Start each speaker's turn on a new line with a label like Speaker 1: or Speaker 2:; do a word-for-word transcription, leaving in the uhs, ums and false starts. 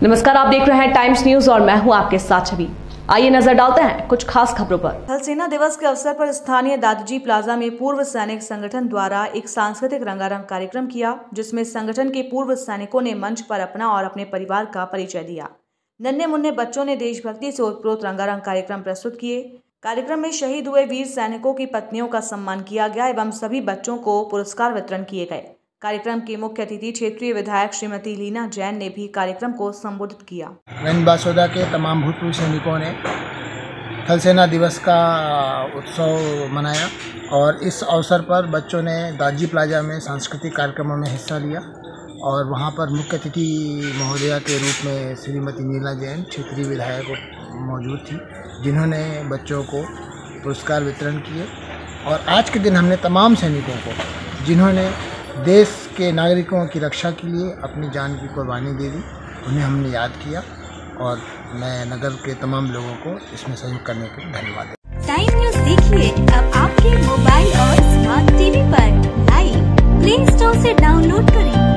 Speaker 1: नमस्कार, आप देख रहे हैं टाइम्स न्यूज और मैं हूं आपके साथ छवि। आइए नजर डालते हैं कुछ खास खबरों पर।
Speaker 2: थल सेना दिवस के अवसर पर स्थानीय दादोजी प्लाजा में पूर्व सैनिक संगठन द्वारा एक सांस्कृतिक रंगारंग कार्यक्रम किया, जिसमें संगठन के पूर्व सैनिकों ने मंच पर अपना और अपने परिवार का परिचय दिया। नन्हे मुन्ने बच्चों ने देशभक्ति से ओतप्रोत रंगारंग कार्यक्रम प्रस्तुत किए। कार्यक्रम में शहीद हुए वीर सैनिकों की पत्नियों का सम्मान किया गया एवं सभी बच्चों को पुरस्कार वितरण किए गए। कार्यक्रम की मुख्य अतिथि क्षेत्रीय विधायक श्रीमती लीना जैन ने भी कार्यक्रम को संबोधित किया।
Speaker 3: रंग बासोदा के तमाम भूतपूर्व सैनिकों ने थल सेना दिवस का उत्सव मनाया और इस अवसर पर बच्चों ने दादोजी प्लाजा में सांस्कृतिक कार्यक्रमों में हिस्सा लिया और वहां पर मुख्य अतिथि महोदया के रूप में श्रीमती लीना जैन क्षेत्रीय विधायक मौजूद थी, जिन्होंने बच्चों को पुरस्कार वितरण किए। और आज के दिन हमने तमाम सैनिकों को, जिन्होंने देश के नागरिकों की रक्षा के लिए अपनी जान की कुर्बानी दे दी, उन्हें हमने याद किया और मैं नगर के तमाम लोगों को इसमें सहयोग करने के लिए धन्यवाद देता हूं।
Speaker 4: टाइम न्यूज देखिए अब आपके मोबाइल और स्मार्ट टीवी पर। लाइव प्ले स्टोर से डाउनलोड करें।